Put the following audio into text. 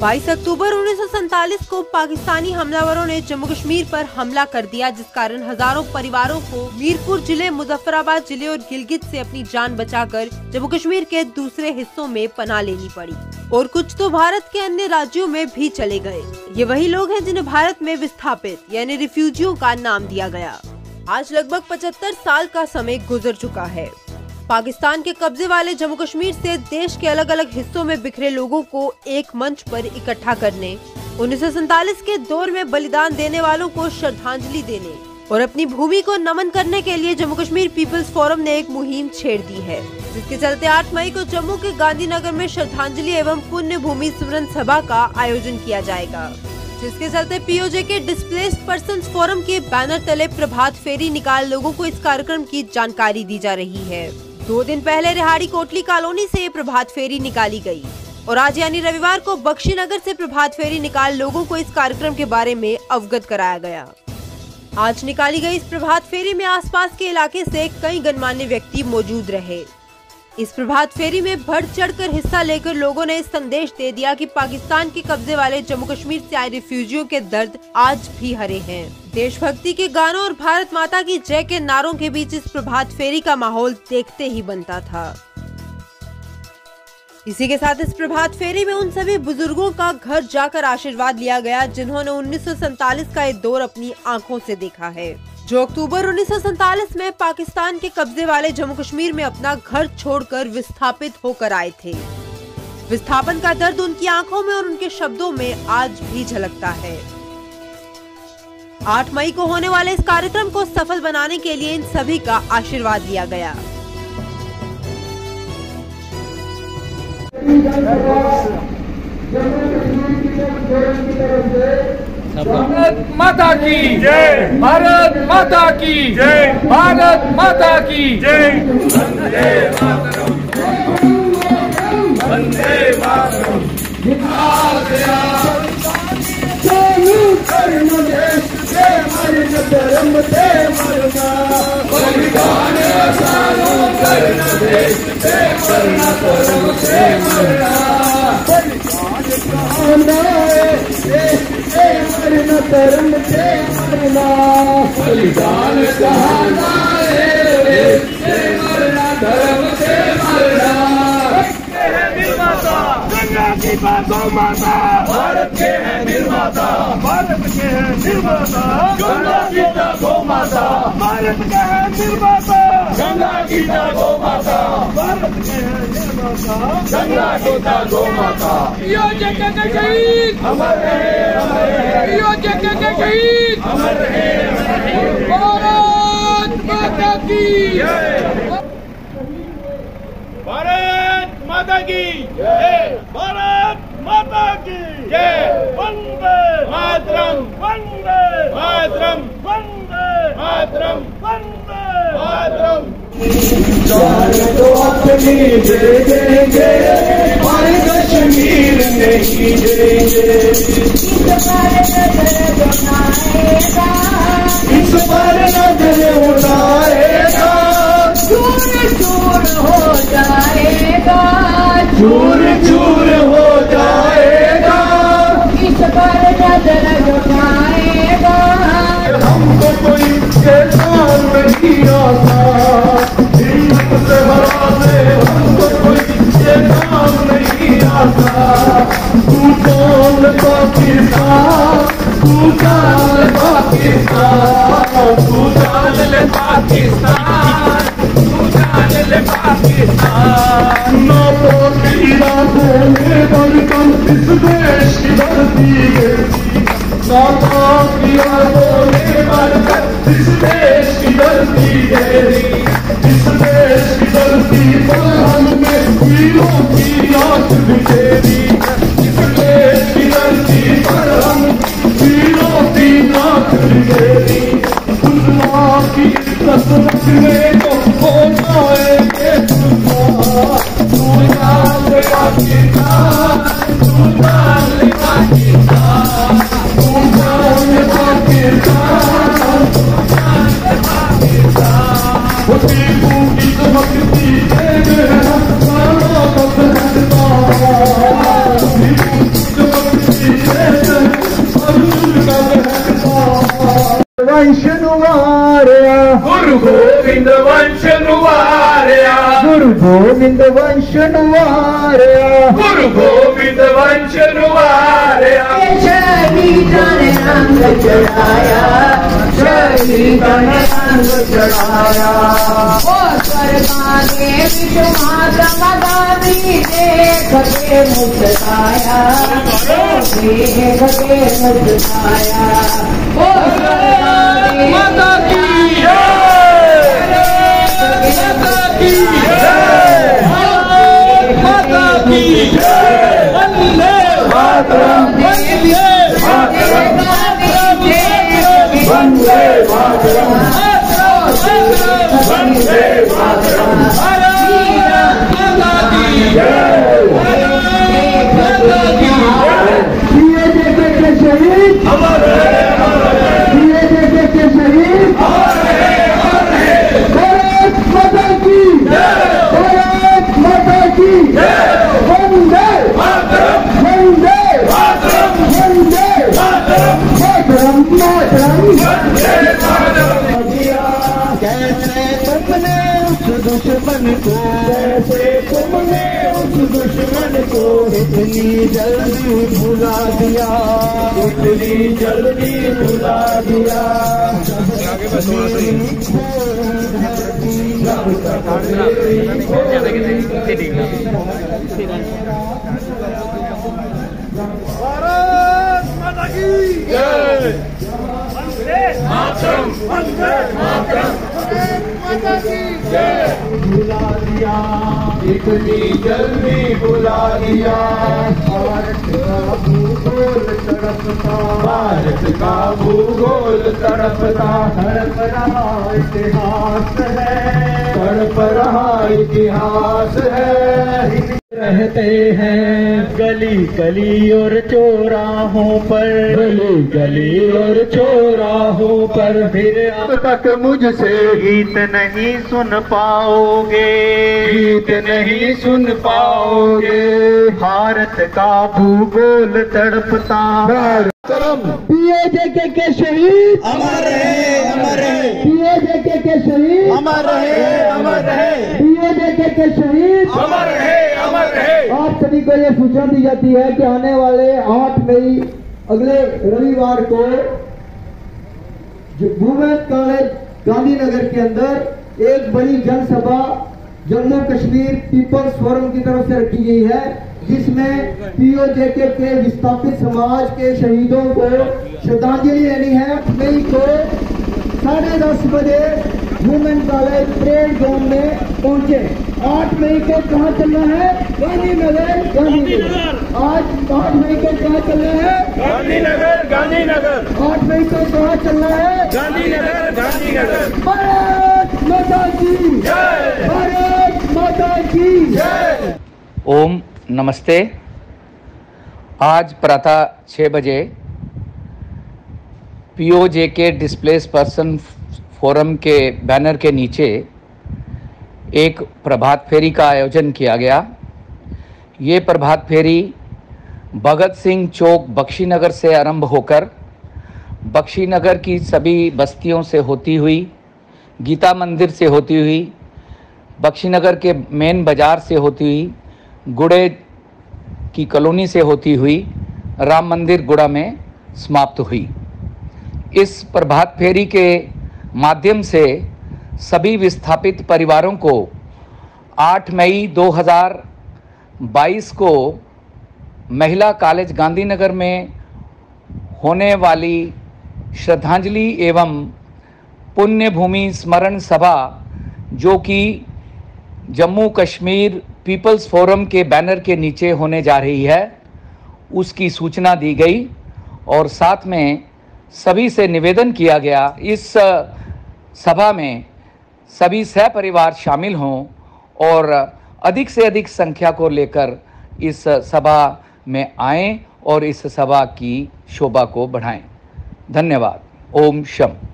22 अक्टूबर 1947 को पाकिस्तानी हमलावरों ने जम्मू कश्मीर पर हमला कर दिया, जिस कारण हजारों परिवारों को मीरपुर जिले, मुजफ्फराबाद जिले और गिलगित से अपनी जान बचाकर जम्मू कश्मीर के दूसरे हिस्सों में पनाह लेनी पड़ी और कुछ तो भारत के अन्य राज्यों में भी चले गए। ये वही लोग हैं जिन्हें भारत में विस्थापित यानी रिफ्यूजियों का नाम दिया गया। आज लगभग 75 साल का समय गुजर चुका है। पाकिस्तान के कब्जे वाले जम्मू कश्मीर से देश के अलग अलग हिस्सों में बिखरे लोगों को एक मंच पर इकट्ठा करने, 1947 के दौर में बलिदान देने वालों को श्रद्धांजलि देने और अपनी भूमि को नमन करने के लिए जम्मू कश्मीर पीपल्स फोरम ने एक मुहिम छेड़ दी है, जिसके चलते 8 मई को जम्मू के गांधीनगर में श्रद्धांजलि एवं पुण्य भूमि स्मरण सभा का आयोजन किया जाएगा, जिसके चलते पीओजे के डिस्प्लेस्ड पर्संस फोरम के बैनर तले प्रभात फेरी निकाल लोगों को इस कार्यक्रम की जानकारी दी जा रही है। 2 दिन पहले रिहाड़ी कोटली कॉलोनी से प्रभात फेरी निकाली गई और आज यानी रविवार को बख्शीनगर से प्रभात फेरी निकाल लोगों को इस कार्यक्रम के बारे में अवगत कराया गया। आज निकाली गई इस प्रभात फेरी में आसपास के इलाके से कई गणमान्य व्यक्ति मौजूद रहे। इस प्रभात फेरी में बढ़ चढ़कर हिस्सा लेकर लोगों ने इस संदेश दे दिया कि पाकिस्तान के कब्जे वाले जम्मू कश्मीर से आए रिफ्यूजियों के दर्द आज भी हरे हैं। देशभक्ति के गानों और भारत माता की जय के नारों के बीच इस प्रभात फेरी का माहौल देखते ही बनता था। इसी के साथ इस प्रभात फेरी में उन सभी बुजुर्गों का घर जाकर आशीर्वाद लिया गया जिन्होंने 1947 का ये दौर अपनी आंखों से देखा है, जो अक्टूबर 1947 में पाकिस्तान के कब्जे वाले जम्मू कश्मीर में अपना घर छोड़कर विस्थापित होकर आए थे। विस्थापन का दर्द उनकी आंखों में और उनके शब्दों में आज भी झलकता है। 8 मई को होने वाले इस कार्यक्रम को सफल बनाने के लिए इन सभी का आशीर्वाद लिया गया। भारत माता की जय, भारत माता की जय, भारत माता की जय। वंदे मातरम, वंदे मातरम। धर्म से मरना, बलिदान आसानों करना, देश से मरना, धर्म से मरना, बलिदान कहना है, देश से मरना, धर्म से मरना, बलिदान कहना है, देश से मरना, धर्म से मरना। गंगा की गौ माता, भारत के हैं निर्माता, भारत के हैं निर्माता, गंगा की गौ माता, भारत के हैं निर्माता, गंगा की गौ माता, भारत के हैं निर्माता, गंगा की गौ माता। योजना के शहीद अमर रहे, अमर रहे, योजना के शहीद अमर रहे, अमर रहे। भारत माता की जय, भारत माता की जय, भारत माता की जय। वंदे मातरम, वंदे मातरम, वंदे मातरम, वंदे मातरम। तो अपनी दे देंगे, हमारे कश्मीर नहीं देंगे। इस पर नजर उठाएगा, चूर चूर हो जाएगा, चूर चूर हो जाएगा, इस पर नजर उठाएगा। हमको कोई शैतान नहीं आता, हिम्मत से हरा दे, हमको कोई शैतान नहीं आता। तू जान पाकिस्तान, तू जान पाकिस्तान, तू जान ले पाकिस्तान, तू जान ले पाकिस्तान। ना पोती रातों में बलकम इस देश की धरती है, ना पोती रातों में बलकम इस देश की धरती है। इस देश की धरती पर हमने वीरों की आंख बिखेरी, इस देश की धरती पर हम वीरों की आंख बिखेरी। दुनिया की इज्जत रखने को हो जाएंगे दुनिया, तू जान ले पाकिस्तान, तू जान ले पाकिस्तान, तू जान ले पाकिस्तान, तू जान ले पाकिस्तान। होती बूटी तो भक्ति देंगे हम, प्राणों को सजता वंश नुवारिया, गुरु गोविंद वंश नुवारिया, गुरु गोविंद वंश नुवारिया, गुरु गोविंद वंश नुवारिया। शहीदां ने रंग चढ़ाया, शहीदां ने रंग चढ़ाया। ओ स्वर्गां दे विच महात्मा गांधी देख के मुस्कुराया, देख के मुस्कुराया। ओ माता की जय, माता की जय, माता की जय। वंदे मातरम, वंदे मातरम, वंदे मातरम, वंदे मातरम। माता की जय, माता की जय। PAJK के शहीद अमर है, अमर है, PAJK के शहीद अमर है, अमर है। भारत माता की जय, भारत माता की जय। वंदे मातरम, वंदे मातरम, वंदे मातरम, मातरम मातरम। वंदे मातरम। कैसे तुमने उस दुश्मन को, कैसे तुमने उस दुश्मन को इतनी जल्दी भुला दिया, इतनी जल्दी भुला दिया। भारत माता की जय। वंदे मातरम, वंदे मातरम, माता की जय। भुला दिया, इतनी जल्दी भुला दिया। भारत का भूगोल तड़पता, भारत का भूगोल तड़पता, तड़प रहा इतिहास है, तड़प रहा इतिहास है। रहते हैं गली गली और चौराहों पर, गली गली और चौराहों पर। फिर अब तक मुझसे गीत नहीं सुन पाओगे, गीत नहीं सुन पाओगे। भारत का भूगोल तड़पता। PAJK के शहीद अमर रहे, अमर रहे, PAJK के शहीद अमर रहे, अमर रहे, PAJK के शहीद अमर रहे, अमर रहे। आप सभी को ये सूचना दी जाती है कि आने वाले 8 मई अगले रविवार को वुमेन कॉलेज गांधीनगर के अंदर एक बड़ी जनसभा जम्मू कश्मीर पीपल्स फोरम की तरफ से रखी गई है, जिसमें PAJK के विस्थापित समाज के शहीदों को श्रद्धांजलि देनी है। 8 मई को 10:30 बजे वुमेन कॉलेज परेड ग्राउंड में पहुंचे। 8 मई को कहाँ चलना है? गांधीनगर, गांधीनगर। आज 8 मई को कहाँ चलना है? गांधीनगर, गांधीनगर, 8 मई को कहाँ चलना है? गांधीनगर, गांधीनगर। भारत माता की जय, भारत माता की जय। ओम नमस्ते। आज प्रातः 6 बजे POJK डिस्प्लेस पर्सन फोरम के बैनर के नीचे एक प्रभात फेरी का आयोजन किया गया। ये प्रभात फेरी भगत सिंह चौक बख्शीनगर से आरंभ होकर बख्शीनगर की सभी बस्तियों से होती हुई, गीता मंदिर से होती हुई, बख्शीनगर के मेन बाज़ार से होती हुई, गुड़े की कॉलोनी से होती हुई राम मंदिर गुड़ा में समाप्त हुई। इस प्रभात फेरी के माध्यम से सभी विस्थापित परिवारों को 8 मई 2022 को महिला कॉलेज गांधीनगर में होने वाली श्रद्धांजलि एवं पुण्य भूमि स्मरण सभा, जो कि जम्मू कश्मीर पीपल्स फोरम के बैनर के नीचे होने जा रही है, उसकी सूचना दी गई और साथ में सभी से निवेदन किया गया इस सभा में सभी सहपरिवार शामिल हों और अधिक से अधिक संख्या को लेकर इस सभा में आएं और इस सभा की शोभा को बढ़ाएं। धन्यवाद। ओम शम।